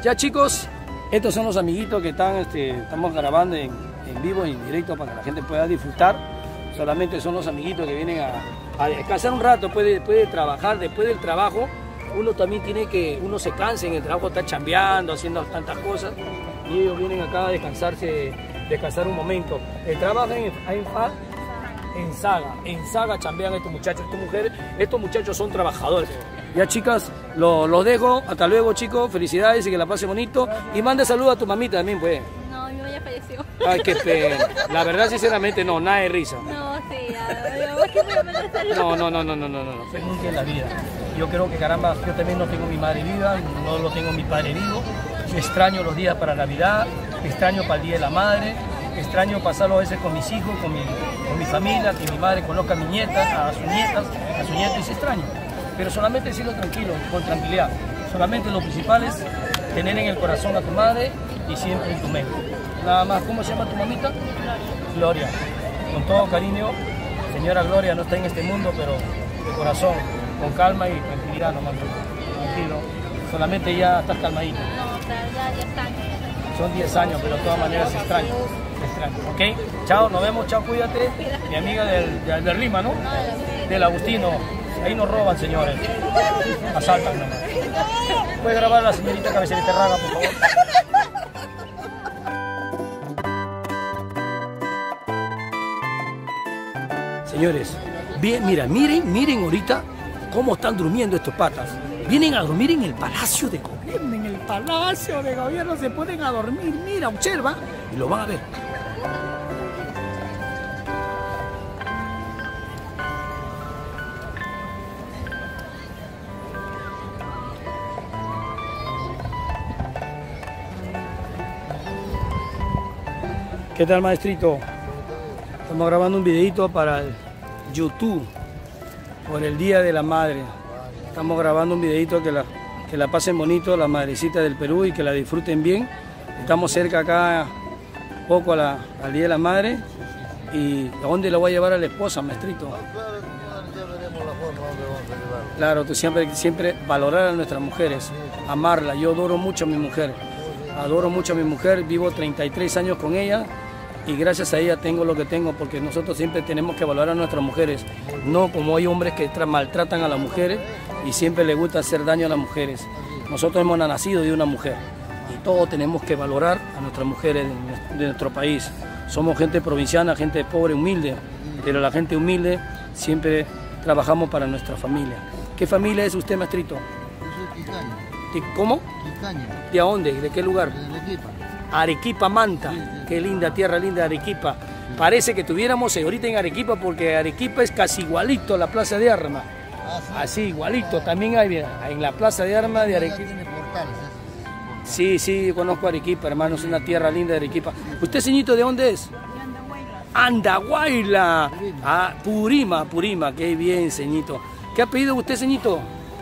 Ya chicos, estos son los amiguitos que estamos grabando en vivo y en directo para que la gente pueda disfrutar. Solamente son los amiguitos que vienen a descansar un rato después de trabajar. Después del trabajo uno también uno se cansa en el trabajo, está chambeando, haciendo tantas cosas, y ellos vienen acá a descansar un momento. Trabajan en Saga chambean estos muchachos, estos muchachos son trabajadores. Ya chicas, los dejo, hasta luego chicos, felicidades y que la pase bonito. Y mande saludos a tu mamita también, pues. No, mi mamá ya falleció. Ay, qué pena. La verdad, sinceramente, no, nada de risa. No, sí, ya, no. Nunca en la vida. Yo creo que caramba, yo también no tengo mi madre viva, no lo tengo mi padre vivo. Extraño los días para Navidad, extraño para el Día de la Madre, extraño pasarlo a veces con mis hijos, con mi familia, que mi madre conozca a mis nietas, a sus nietas, a sus nietos, y se extraño. Pero solamente decirlo tranquilo, con tranquilidad. Solamente lo principal es tener en el corazón a tu madre y siempre en tu mente. Nada más. ¿Cómo se llama tu mamita? Gloria. Con todo cariño, señora Gloria no está en este mundo, pero de corazón, con calma y tranquilidad nomás. Tranquilo. Solamente ya estás calmadita. No, ya están. Son 10 años, pero de todas maneras se extraña. ¿Ok? Chao, nos vemos, chao, cuídate. Mi amiga del Lima, ¿no? Del Agustino. Ahí nos roban, señores. Asaltan nomás. ¿Puedes grabar a la señorita Cabecera Terraga, por favor? Señores, bien, mira, miren ahorita cómo están durmiendo estos patas. Vienen a dormir en el Palacio de Gobierno. En el Palacio de Gobierno se ponen a dormir. Mira, observa y lo van a ver. ¿Qué tal, maestrito? Estamos grabando un videito para el YouTube por el Día de la Madre. Estamos grabando un videito que la pasen bonito las madrecitas del Perú y que la disfruten bien. Estamos cerca acá poco al Día de la Madre. ¿Y a dónde la voy a llevar a la esposa, maestrito? Ya veremos la forma donde vamos a llevar. Claro, tú siempre valorar a nuestras mujeres, amarla. Yo adoro mucho a mi mujer. Adoro mucho a mi mujer, vivo 33 años con ella y gracias a ella tengo lo que tengo, porque nosotros siempre tenemos que valorar a nuestras mujeres, no como hay hombres que maltratan a las mujeres y siempre les gusta hacer daño a las mujeres. Nosotros hemos nacido de una mujer y todos tenemos que valorar a nuestras mujeres de nuestro país. Somos gente provinciana, gente pobre, humilde, pero la gente humilde siempre trabajamos para nuestra familia. ¿Qué familia es usted, maestrito? Yo soy Quicaña. ¿Cómo? Quicaña. ¿De dónde? ¿De qué lugar? De Arequipa. Arequipa, Manta. Sí. Qué linda tierra, linda Arequipa. Parece que tuviéramos ahorita en Arequipa, porque Arequipa es casi igualito a la Plaza de Armas. Sí. Así, igualito. También hay, mira, en la Plaza de Armas de Arequipa. Tiene portales. Sí, yo conozco Arequipa, hermano. Es una tierra linda de Arequipa. ¿Usted, señito, de dónde es? Andahuayla. Ah, Purima. Qué bien, señito. ¿Qué apellido usted, señito?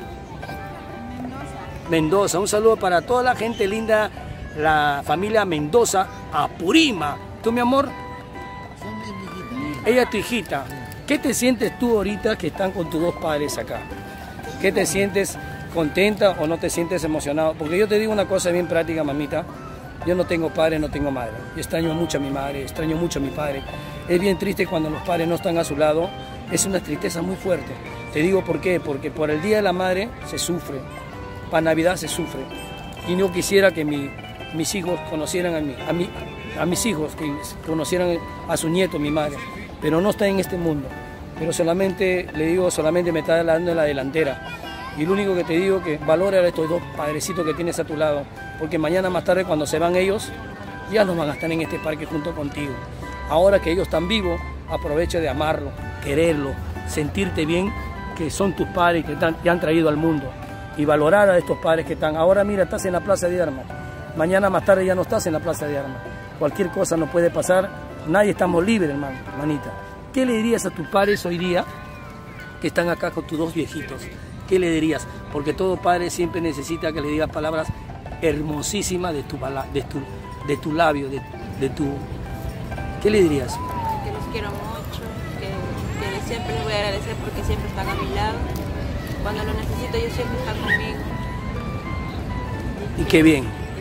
Mendoza. Un saludo para toda la gente linda, la familia Mendoza, a Purima. ¿Tú, mi amor? Son mis hijitas. Ella es tu hijita. ¿Qué te sientes tú ahorita que están con tus dos padres acá? ¿Qué te sientes contenta o no te sientes emocionado? Porque yo te digo una cosa bien práctica, mamita. Yo no tengo padre, no tengo madre. Yo extraño mucho a mi madre, extraño mucho a mi padre. Es bien triste cuando los padres no están a su lado. Es una tristeza muy fuerte. Te digo por qué. Porque por el Día de la Madre se sufre. Para Navidad se sufre. Y no quisiera que mis hijos conocieran a mis hijos, que conocieran a su nieto, mi madre. Pero no está en este mundo. Pero solamente, le digo, solamente me está dando en la delantera. Y lo único que te digo es que valora a estos dos padrecitos que tienes a tu lado. Porque mañana más tarde, cuando se van ellos, ya no van a estar en este parque junto contigo. Ahora que ellos están vivos, aprovecha de amarlo, quererlo, sentirte bien, que son tus padres que te han traído al mundo. Y valorar a estos padres que están. Ahora mira, estás en la Plaza de Armas. Mañana más tarde ya no estás en la Plaza de Armas. Cualquier cosa nos puede pasar. Nadie estamos libres, hermanita. ¿Qué le dirías a tus padres hoy día que están acá con tus dos viejitos? ¿Qué le dirías? Porque todo padre siempre necesita que le digas palabras hermosísimas de tu labio, de tu... ¿Qué le dirías? Que los quiero mucho, que siempre les voy a agradecer porque siempre están a mi lado. Cuando lo necesito ellos siempre están conmigo. Y qué bien.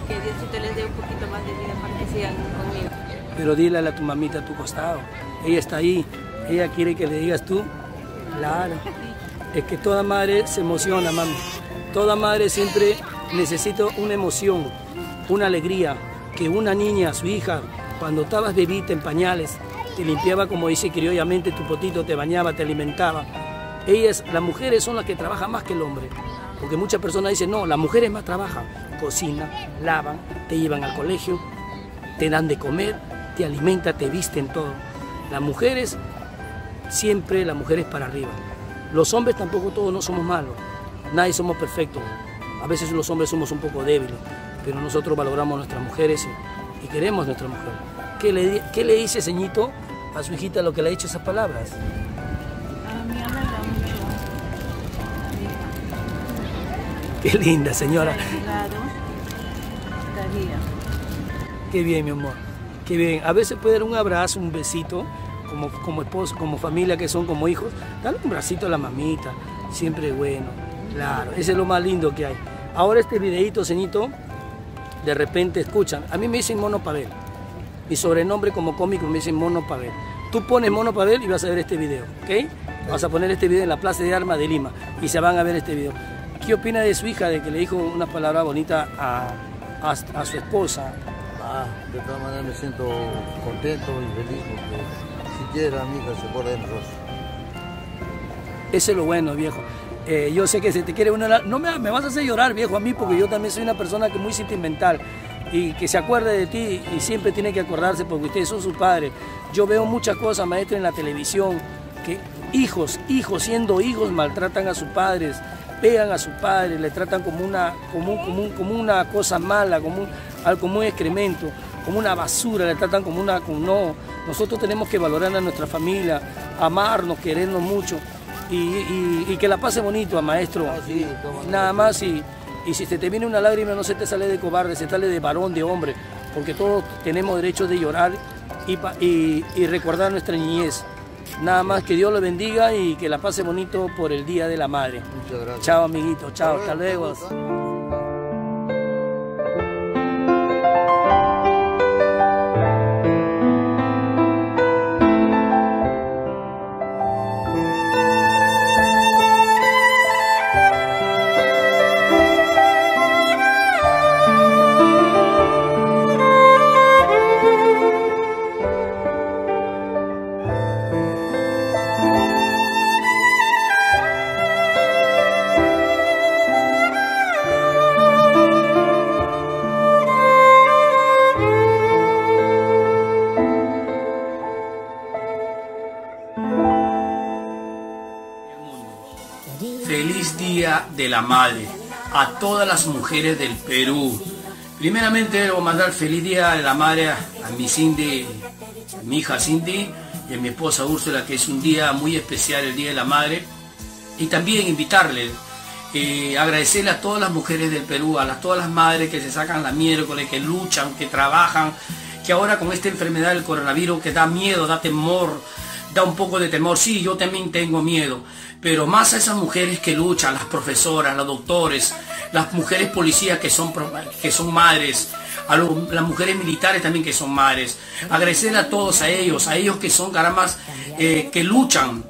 que Diosito les dé un poquito más de vida para que sigan conmigo. Pero dile a tu mamita a tu costado. Ella está ahí. Ella quiere que le digas tú. Claro. Es que toda madre se emociona, mami. Toda madre siempre necesita una emoción, una alegría. Que una niña, su hija, cuando estabas bebita en pañales, te limpiaba, como dice criollamente, tu potito, te bañaba, te alimentaba. Ellas, las mujeres son las que trabajan más que el hombre. Porque muchas personas dicen, no, las mujeres más trabajan. Cocinan, lavan, te llevan al colegio, te dan de comer, te alimentan, te visten, todo. Las mujeres, siempre las mujeres para arriba. Los hombres tampoco todos no somos malos. Nadie somos perfectos. A veces los hombres somos un poco débiles. Pero nosotros valoramos a nuestras mujeres y queremos a nuestra mujer. ¿Qué le dice ceñito a su hijita lo que le ha dicho esas palabras? A mi abuela, Qué linda, señora. Qué bien, mi amor. Qué bien. A veces puede dar un abrazo, un besito, como esposo, como familia que son, como hijos. Dale un bracito a la mamita. Siempre es bueno. Claro, ese es lo más lindo que hay. Ahora este videito, ceñito, de repente escuchan. A mí me dicen Mono Pavel. Mi sobrenombre como cómico me dicen Mono Pavel. Tú pones Mono Pavel y vas a ver este video, ¿ok? Vas a poner este video en la Plaza de Armas de Lima y se van a ver este video. ¿Qué opina de su hija, de que le dijo una palabra bonita a su esposa? De todas maneras me siento contento y feliz porque siquiera mi hija se acuerda de nosotros. Eso es lo bueno, viejo. Yo sé que se te quiere una... No me vas a hacer llorar, viejo, a mí, porque yo también soy una persona que es muy sentimental y que se acuerde de ti y siempre tiene que acordarse porque ustedes son sus padres. Yo veo muchas cosas, maestro, en la televisión, que hijos siendo hijos maltratan a sus padres, pegan a sus padres, le tratan como una cosa mala, como un excremento, como una basura, le tratan como una... No, nosotros tenemos que valorar a nuestra familia, amarnos, querernos mucho. Y que la pase bonito, maestro. Sí, nada más, y si se te viene una lágrima no se te sale de cobarde, se sale de varón, de hombre, porque todos tenemos derecho de llorar y recordar nuestra niñez. Nada más, que Dios lo bendiga y que la pase bonito por el Día de la Madre. Muchas gracias. Chao, amiguito, chao, hasta luego. Feliz Día de la Madre a todas las mujeres del Perú. Primeramente debo mandar feliz Día de la Madre a mi Cindy, a mi hija Cindy y a mi esposa Úrsula, que es un día muy especial, el Día de la Madre. Y también invitarle, agradecerle a todas las mujeres del Perú, todas las madres que se sacan la miércoles, que luchan, que trabajan, que ahora con esta enfermedad del coronavirus que da miedo, da temor, da un poco de temor. Sí, yo también tengo miedo, pero más a esas mujeres que luchan, las profesoras, los doctores, las mujeres policías que son madres, a las mujeres militares también que son madres. Agradecerle a todos, a ellos que son carambas, que luchan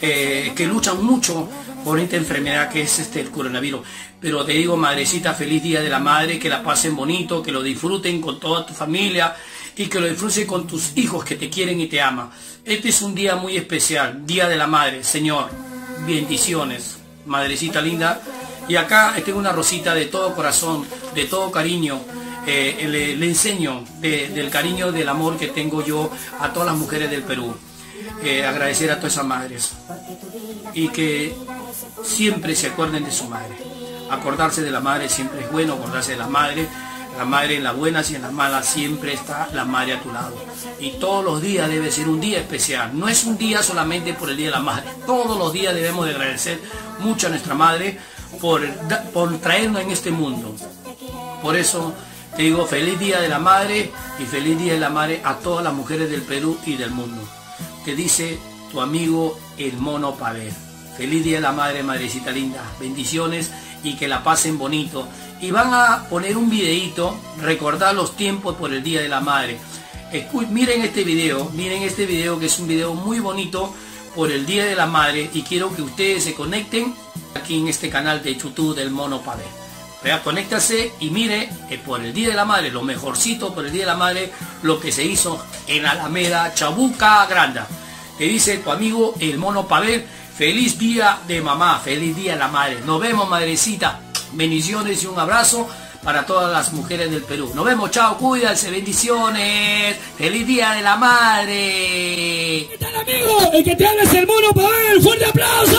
mucho por esta enfermedad que es el coronavirus. Pero te digo, madrecita, feliz Día de la Madre, que la pasen bonito, que lo disfruten con toda tu familia y que lo disfruten con tus hijos que te quieren y te aman. Este es un día muy especial, Día de la Madre. Señor, bendiciones, madrecita linda. Y acá tengo una rosita de todo corazón, de todo cariño. Le enseño del cariño, del amor que tengo yo a todas las mujeres del Perú. Agradecer a todas esas madres y que siempre se acuerden de su madre. Acordarse de la madre siempre es bueno, acordarse de la madre en las buenas y en las malas siempre está la madre a tu lado. Y todos los días debe ser un día especial, no es un día solamente por el Día de la Madre. Todos los días debemos de agradecer mucho a nuestra madre por traernos en este mundo. Por eso te digo, feliz Día de la Madre y feliz Día de la Madre a todas las mujeres del Perú y del mundo. Te dice tu amigo el Mono Pavel. Feliz Día de la Madre, madrecita linda. Bendiciones y que la pasen bonito. Y van a poner un videito, recordar los tiempos por el Día de la Madre. Miren este video que es un video muy bonito por el Día de la Madre, y quiero que ustedes se conecten aquí en este canal de YouTube del Mono Pavel. Conéctase y mire por el Día de la Madre, lo mejorcito por el Día de la Madre, lo que se hizo en Alameda, Chabuca Granda. Te dice tu amigo el Mono Pavel, feliz día de mamá, feliz día de la madre. Nos vemos, madrecita. Bendiciones y un abrazo para todas las mujeres del Perú. Nos vemos, chao, cuídense, bendiciones. Feliz día de la madre. ¿Qué tal, amigo? El que te habla es el Mono Pavel. ¡Fuerte aplauso!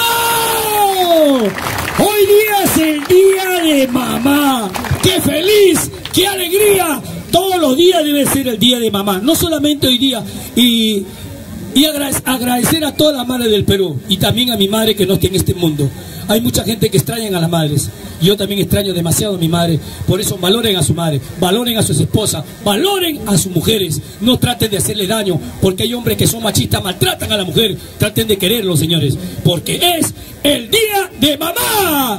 Hoy día es el día de mamá. ¡Qué feliz! ¡Qué alegría! Todos los días debe ser el día de mamá. No solamente hoy día. Y agradecer a todas las madres del Perú. Y también a mi madre que no está en este mundo. Hay mucha gente que extraña a las madres. Yo también extraño demasiado a mi madre. Por eso valoren a su madre, valoren a sus esposas, valoren a sus mujeres. No traten de hacerle daño, porque hay hombres que son machistas, maltratan a la mujer. Traten de quererlo, señores, porque es el día de mamá.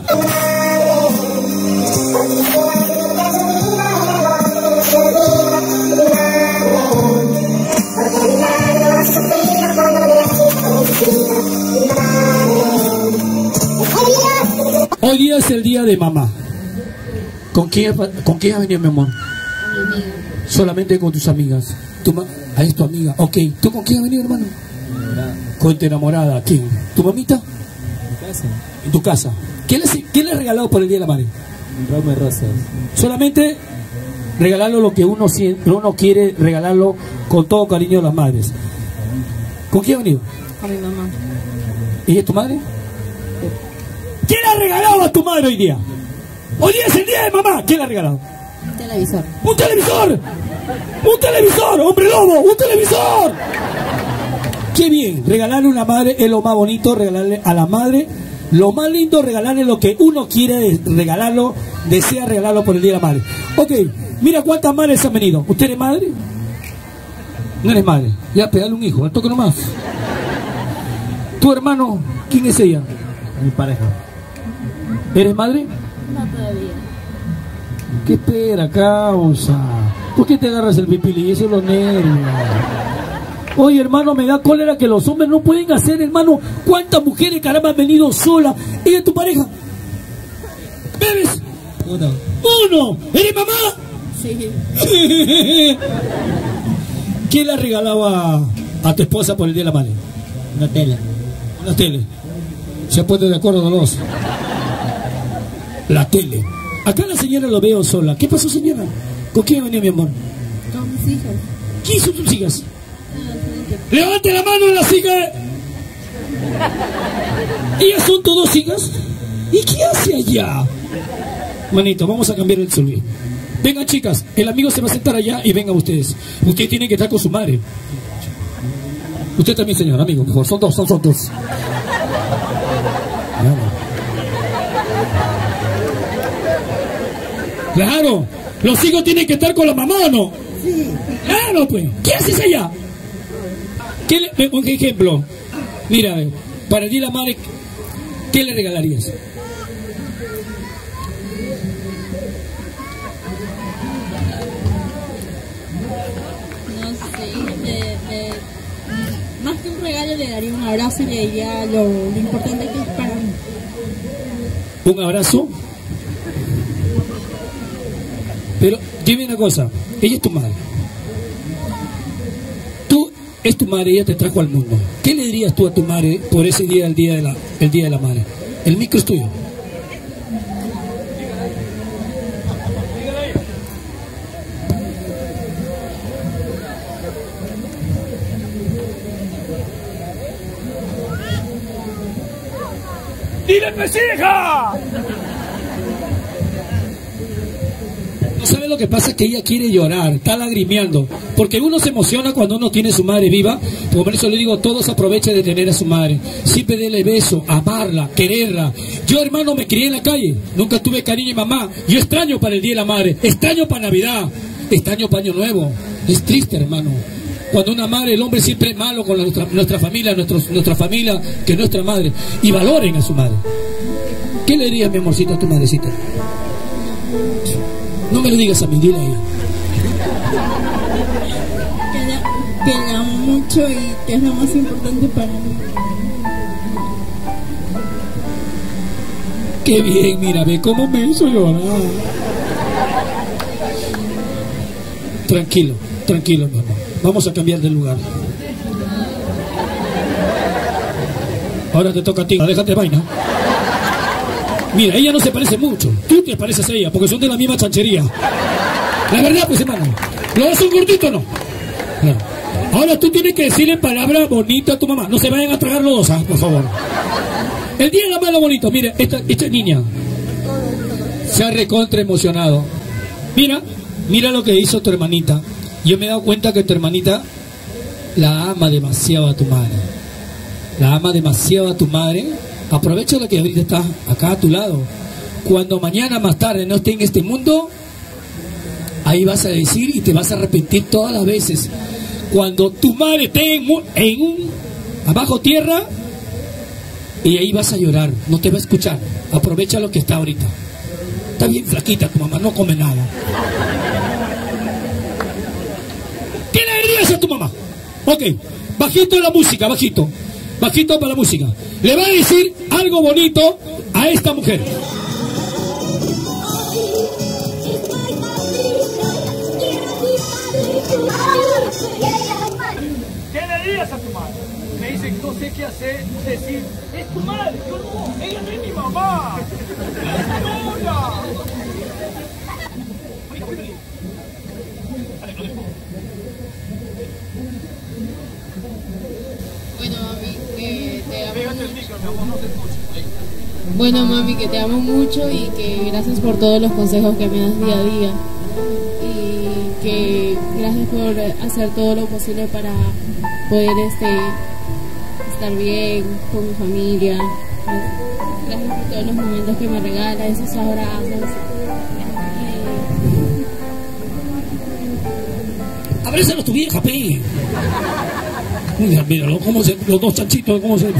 Hoy día es el día de mamá. ¿Con quién has venido, mi amor? Con mi amiga. Solamente con tus amigas. Ahí es tu amiga. Ok. ¿Tú con quién has venido, hermano? Con tu enamorada. ¿Quién? ¿Tu mamita? En mi casa. En tu casa. ¿Qué le has regalado por el día de la madre? Un ramo de rosas. Solamente regalarlo lo que uno quiere, regalarlo con todo cariño a las madres. ¿Con quién has venido? Con mi mamá. ¿Y es tu madre? ¿Quién le ha regalado a tu madre hoy día? Hoy día es el día de mamá. ¿Quién le ha regalado? Un televisor. ¡Un televisor! ¡Un televisor! ¡Hombre lobo! ¡Un televisor! ¡Qué bien! Regalarle a una madre es lo más bonito, regalarle a la madre. Lo más lindo, regalarle lo que uno quiere regalarlo, desea regalarlo por el día de la madre. Ok, mira cuántas madres han venido. ¿Usted es madre? No eres madre. Ya, pegale un hijo, al toque nomás. ¿Tu hermano? ¿Quién es ella? Mi pareja. ¿Eres madre? No todavía. ¿Qué espera, causa? ¿Por qué te agarras el pipili? Eso es los nervios. Oye, hermano, me da cólera que los hombres no pueden hacer, hermano. ¿Cuántas mujeres, caramba, han venido solas? ¿Ella es tu pareja? ¿Bebes? Uno. ¿Eres mamá? Sí. ¿Qué le regalaba a tu esposa por el día de la madre? Una tele. Una tele. ¿Se han puesto de acuerdo los dos? La tele. Acá la señora lo veo sola. ¿Qué pasó, señora? ¿Con quién venía, mi amor? Con mis hijas. ¿Quién son tus hijas? Levante la mano en las hijas. ¿Ellas son tus dos hijas? ¿Y qué hace allá? Manito, vamos a cambiar el celular. Vengan, chicas, el amigo se va a sentar allá y vengan ustedes. Ustedes tienen que estar con su madre. Usted también, señor, amigo, por favor. Son dos. Claro, los hijos tienen que estar con la mamá, ¿o no? Sí. Claro, pues. ¿Qué haces allá? Un ejemplo. Mira, para el día de la madre, ¿qué le regalarías? No sé, más que un regalo le daría un abrazo y le diría lo importante que es para mí. ¿Un abrazo? Pero dime una cosa, ella es tu madre. Tú es tu madre, ella te trajo al mundo. ¿Qué le dirías tú a tu madre por ese día, el día de la madre? El micro es tuyo. ¡Dile, pues, hija! ¿No sabes lo que pasa? Es que ella quiere llorar, está lagrimeando, porque uno se emociona cuando uno tiene su madre viva. Por eso le digo, todos aprovechen de tener a su madre, siempre denle beso, amarla, quererla. Yo, hermano, me crié en la calle, nunca tuve cariño de mamá. Yo extraño para el Día de la Madre, extraño para Navidad, extraño para Año Nuevo. Es triste, hermano, cuando una madre, el hombre siempre es malo con nuestra familia, nuestra familia, que nuestra madre. Y valoren a su madre. ¿Qué le dirías, mi amorcito, a tu madrecita? No me lo digas a mí, dile a ella. Que la amo mucho y que es lo más importante para mí. Qué bien, mira, ve cómo me hizo llorar. Tranquilo, tranquilo, mi amor. Vamos a cambiar de lugar. Ahora te toca a ti. Déjate de vaina. Mira, ella no se parece mucho. Tú te pareces a ella, porque son de la misma chanchería. La verdad, pues, hermano. ¿Los dos son gorditos o no? Claro. Ahora tú tienes que decirle palabra bonita a tu mamá. No se vayan a tragar los dos, por favor. El día de la mano bonito. Mira, esta niña se ha recontra emocionado. Mira lo que hizo tu hermanita. Yo me he dado cuenta que tu hermanita la ama demasiado a tu madre. La ama demasiado a tu madre. Aprovecha lo que ahorita está acá a tu lado. Cuando mañana más tarde no esté en este mundo, ahí vas a decir y te vas a arrepentir todas las veces. Cuando tu madre esté abajo tierra, y ahí vas a llorar, no te va a escuchar. Aprovecha lo que está ahorita. Está bien flaquita tu mamá, no come nada. ¿Qué le dirías a tu mamá? Ok, bajito la música, bajito. Bajito para la música. Le va a decir algo bonito a esta mujer. ¿Qué le dirías a tu madre? Me dicen, no sé qué hacer, decir, es tu madre, yo no, ella no es mi mamá. Es mi novia. Bueno, mami, que te amo mucho y que gracias por todos los consejos que me das día a día. Y que gracias por hacer todo lo posible para poder estar bien con mi familia. Gracias por todos los momentos que me regalas, esos abrazos. Abrázalo a tu vieja, pe. Míralo, cómo se, los dos chanchitos, cómo se...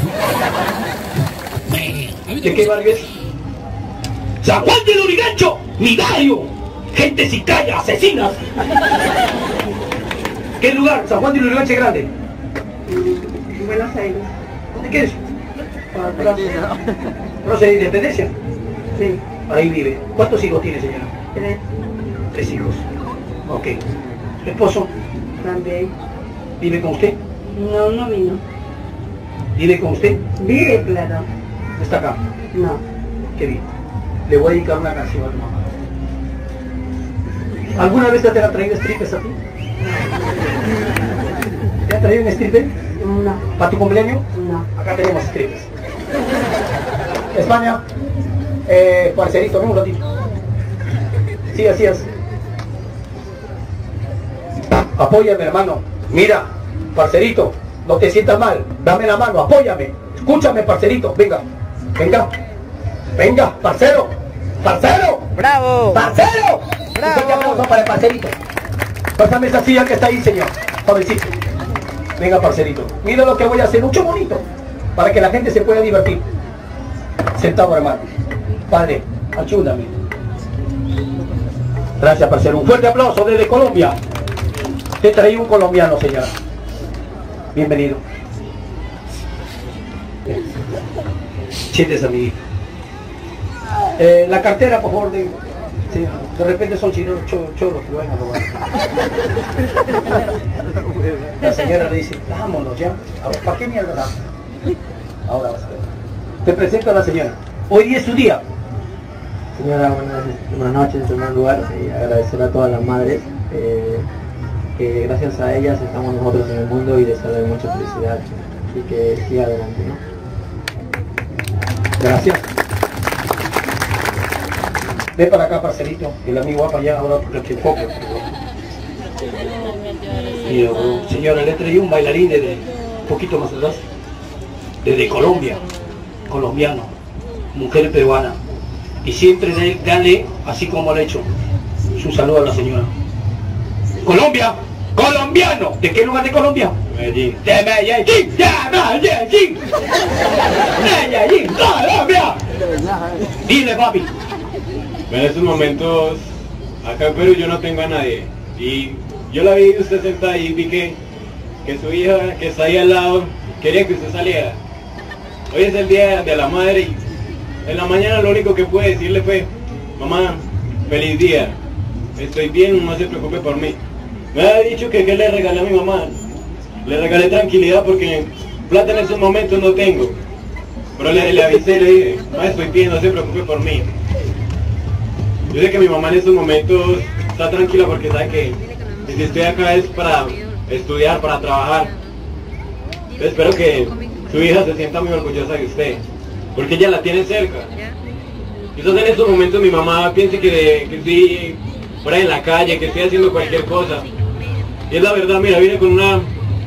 ¿De qué barrio es? ¡San Juan del Lurigancho! ¡Mi barrio! ¡Gente sicaya, asesinas! ¿Qué lugar? San Juan del Lurigancho es grande. Buenos Aires. ¿Dónde quieres? ¿Proceso de independencia? Sí. Ahí vive. ¿Cuántos hijos tiene, señora? 3. 3 hijos. Ok. ¿Su esposo? También. ¿Vive con usted? No, no vino. ¿Vive con usted? Vive, claro. ¿Está acá? No. Qué bien. Le voy a dedicar una canción a tu mamá. ¿Alguna vez te han traído strippers a ti? ¿Te han traído un stripper? No. ¿Para tu cumpleaños? No. Acá tenemos strippers. España, parcerito, ven un ratito. Sí, así es. Apóyame, hermano. Mira, parcerito, no te sientas mal. Dame la mano, apóyame. Escúchame, parcerito. Venga, venga. Venga, parcero. ¡Parcero! ¡Bravo! ¡Parcero! ¡Bravo! Un fuerte aplauso para el parcerito. Pásame esa silla que está ahí, señor. Jovencito. Venga, parcerito. Mira lo que voy a hacer. Mucho bonito. Para que la gente se pueda divertir. Sentado, hermano. Padre, ayúdame. Gracias, parcero. Un fuerte aplauso desde Colombia. Te traí un colombiano, señora. Bienvenido. Siéntese, amiguito. La cartera, por favor, de repente son chinos choros que lo van a robar. La señora le dice, vámonos ya. A ver, ¿para qué mierda da? Ahora vas a ver. Te presento a la señora. Hoy día es su día. Señora, buenas noches en primer lugar y agradecer a todas las madres que gracias a ellas estamos nosotros en el mundo y desearles mucha felicidad y que siga adelante, ¿no? Gracias. Ve para acá, parcerito. El amigo va para allá ahora porque el enfoque. Señora, le traí un bailarín desde un poquito más atrás. Desde Colombia. Colombiano. Mujer peruana. Y siempre dale, así como le he hecho, su saludo a la señora. Colombia, Colombiano. ¿De qué lugar de Colombia? Medellín. De Medellín. De Medellín. Medellín, Colombia. Dile, papi. En estos momentos, acá en Perú yo no tengo a nadie. Y yo la vi usted sentada ahí y vi que su hija, que está ahí al lado, quería que usted saliera. Hoy es el día de la madre y en la mañana lo único que pude decirle fue: mamá, feliz día, estoy bien, no se preocupe por mí. Me había dicho que le regalé a mi mamá. Le regalé tranquilidad porque plata en esos momentos no tengo. Pero le avisé y le dije: mamá, estoy bien, no se preocupe por mí. Yo sé que mi mamá en estos momentos está tranquila porque sabe que si estoy acá es para estudiar, para trabajar. Espero que su hija se sienta muy orgullosa de usted, porque ella la tiene cerca. Quizás en estos momentos mi mamá piense que estoy por ahí en la calle, que estoy haciendo cualquier cosa. Y es la verdad, mira, vine con una...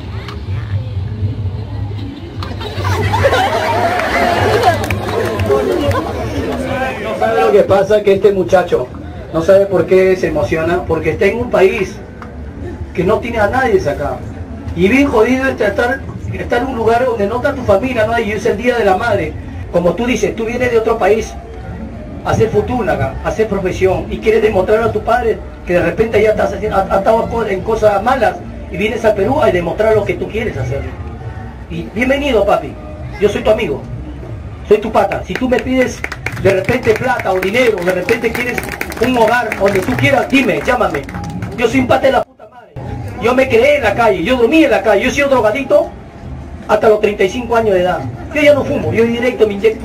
No sabe lo que pasa, que este muchacho no sabe por qué se emociona, porque está en un país que no tiene a nadie acá. Y bien jodido estar en un lugar donde no está tu familia, no hay, y es el día de la madre. Como tú dices, tú vienes de otro país a hacer fortuna acá, a hacer profesión, y quieres demostrar a tu padre que de repente ya estás atado en cosas malas, y vienes a Perú a demostrar lo que tú quieres hacer. Y bienvenido, papi, yo soy tu amigo, soy tu pata. Si tú me pides de repente plata o dinero, de repente quieres un hogar donde tú quieras, dime, llámame. Yo soy un pata de la puta madre. Yo me creé en la calle, yo dormí en la calle, yo he sido drogadito hasta los 35 años de edad. Yo ya no fumo, yo directo me inyecto.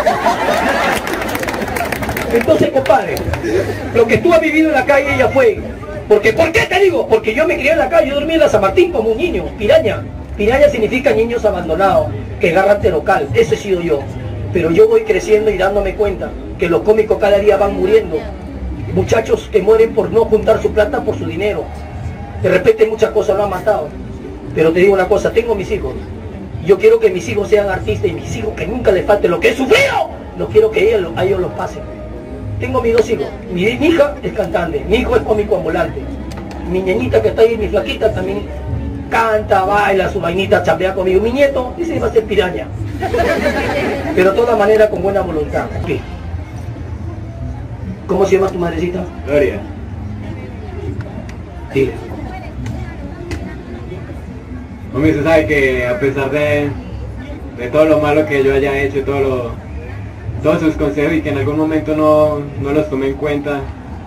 Entonces, compadre, lo que tú has vivido en la calle ya fue. Porque, ¿por qué te digo? Porque yo me crié en la calle, yo dormí en la San Martín como un niño, piraña. Piraña significa niños abandonados, que garrante local, ese he sido yo. Pero yo voy creciendo y dándome cuenta que los cómicos cada día van muriendo. Muchachos que mueren por no juntar su plata por su dinero. De repente muchas cosas lo han matado. Pero te digo una cosa, tengo mis hijos. Yo quiero que mis hijos sean artistas y mis hijos que nunca les falte lo que he sufrido. No quiero que a ellos los pasen. Tengo mis 2 hijos. Mi hija es cantante, mi hijo es cómico ambulante. Mi ñeñita que está ahí, mi flaquita también canta, baila, su vainita, chambea conmigo. Mi nieto dice que va a ser piraña. Pero de todas maneras con buena voluntad. ¿Qué? ¿Cómo se llama tu madrecita? Gloria. Dile. Mami, usted sabe que a pesar de todo lo malo que yo haya hecho, todos sus consejos y que en algún momento no los tomé en cuenta,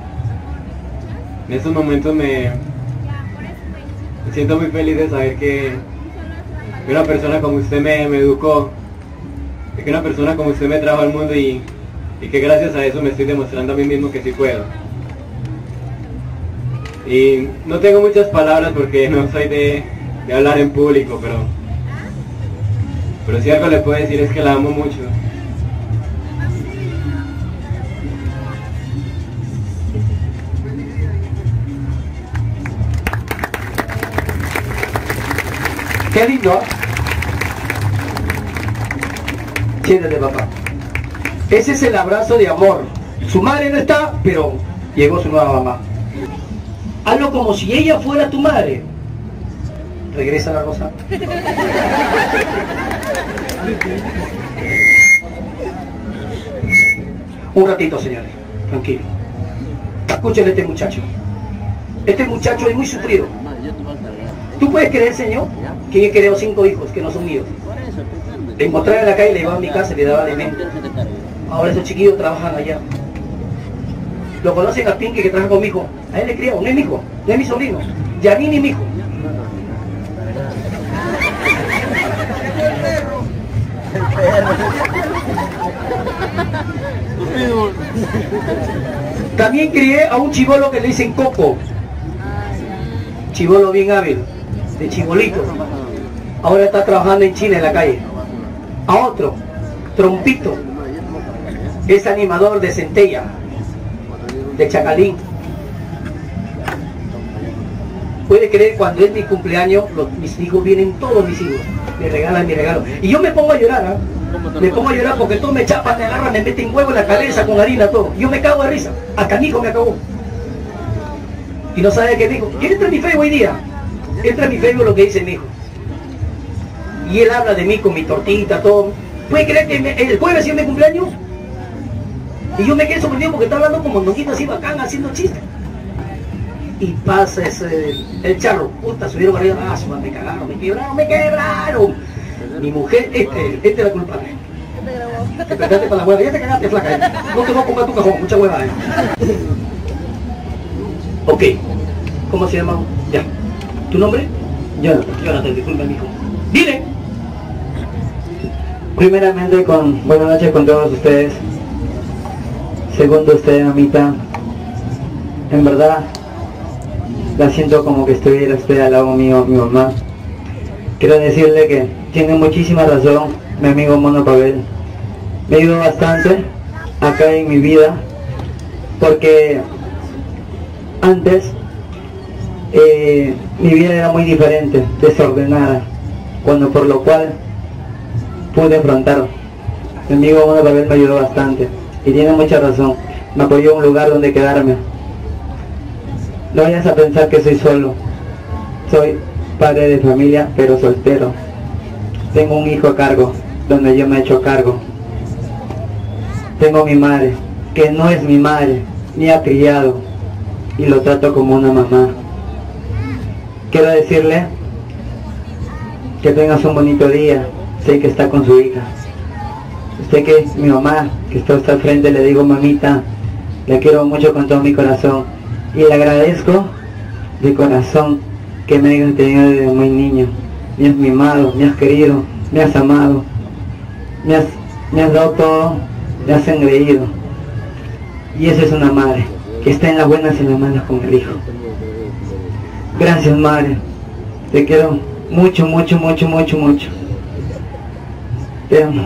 en estos momentos me siento muy feliz de saber que una persona como usted me educó, que una persona como usted me trajo al mundo y que gracias a eso me estoy demostrando a mí mismo que sí puedo. Y no tengo muchas palabras porque no soy de hablar en público, pero si algo le puedo decir es que la amo mucho. Qué lindo, ¿eh? Siéntate, papá. Ese es el abrazo de amor. Su madre no está, pero llegó su nueva mamá. Hazlo como si ella fuera tu madre. Regresa la rosa. Un ratito, señores. Tranquilo. Escuchen a este muchacho. Este muchacho es muy sufrido. ¿Tú puedes creer, señor, que he creado 5 hijos que no son míos? Le encontraba en la calle, le llevaba a mi casa y le daba alimento. Ahora esos chiquillos trabajan allá. Lo conocen a Pinky, que trabaja con mi hijo. A él le criado, no es mi hijo, no es mi sobrino. Ya ni mi hijo. También crié a un chibolo que le dicen Coco. Chibolo bien hábil, de chibolito. Ahora está trabajando en China en la calle. A otro, Trompito, es animador de Centella, de Chacalín. Puede creer, cuando es mi cumpleaños, mis hijos vienen, todos mis hijos, me regalan mi regalo. Y yo me pongo a llorar, ¿eh? Me pongo a llorar porque todos me chapan, me agarran, me meten huevo en la cabeza con harina, todo. Yo me cago de risa, hasta mi hijo me acabó. Y no sabe qué dijo. ¿Quién entra en mi Facebook hoy día? Entra a mi Facebook lo que dice mi hijo. Y él habla de mí con mi tortita, todo. ¿Puede creer que el jueves es mi cumpleaños? Y yo me quedé sorprendido porque está hablando como mondonguito así bacán, haciendo chistes. Y pasa el charro, puta, subieron arriba, me cagaron, me quebraron. Mi mujer, este es la culpable. Te pegaste para la hueva, ya te cagaste, flaca. No te voy a comer tu cajón, mucha hueva. Ok, ¿cómo se llama? Ya. ¿Tu nombre? Jonathan, disculpa, mijo. Dile. Primeramente, buenas noches con todos ustedes. Segundo, usted, mamita. En verdad, la siento como que estuviera usted al lado mío, mi mamá. Quiero decirle que tiene muchísima razón mi amigo Mono Pavel. Me ayudó bastante acá en mi vida, porque antes mi vida era muy diferente, desordenada, por lo cual pude afrontar. Mi amigo Mono Pavel me ayudó bastante y tiene mucha razón. Me apoyó un lugar donde quedarme. No vayas a pensar que soy solo. Soy padre de familia, pero soltero. Tengo un hijo a cargo, donde yo me he hecho cargo. Tengo mi madre, que no es mi madre, ni ha criado, y lo trato como una mamá. Quiero decirle que tengas un bonito día. Sé que está con su hija. Sé que es mi mamá, que está al frente, le digo mamita, le quiero mucho con todo mi corazón. Y le agradezco de corazón que me hayas tenido desde muy niño. Me has mimado, me has querido, me has amado, me has dado todo, me has engreído. Y esa es una madre, que está en las buenas y en las malas con el hijo. Gracias, madre. Te quiero mucho, mucho, mucho, mucho, mucho. Te amo.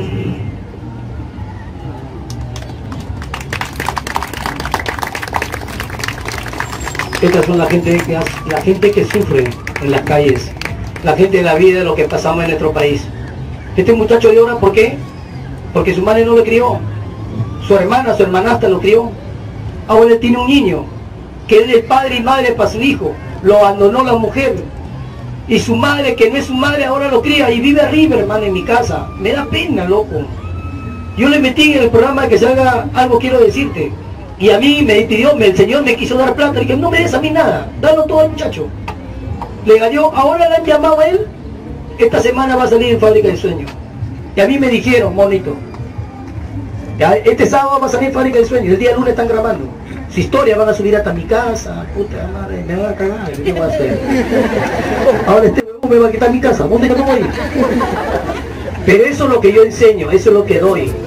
Estas son la gente que sufre en las calles, la gente de la vida, de lo que pasamos en nuestro país. Este muchacho llora, ¿por qué? Porque su madre no lo crió, su hermanastra lo crió. Ahora él tiene un niño, que él es padre y madre para su hijo, lo abandonó la mujer, y su madre, que no es su madre, ahora lo cría y vive arriba, hermano, en mi casa. Me da pena, loco. Yo le metí en el programa que se haga algo, quiero decirte. Y a mí me pidió, el Señor me quiso dar plata, y que no me des a mí nada, dalo todo al muchacho. Le ganó, ahora le han llamado a él, esta semana va a salir en Fábrica de Sueños. Y a mí me dijeron, monito, ya, este sábado va a salir en Fábrica de Sueños, el día lunes están grabando. Su historia van a subir hasta mi casa, puta madre, me van a cagar, ¿qué voy a hacer? Ahora este me va a quitar mi casa, ¿dónde que no voy? Pero eso es lo que yo enseño, eso es lo que doy.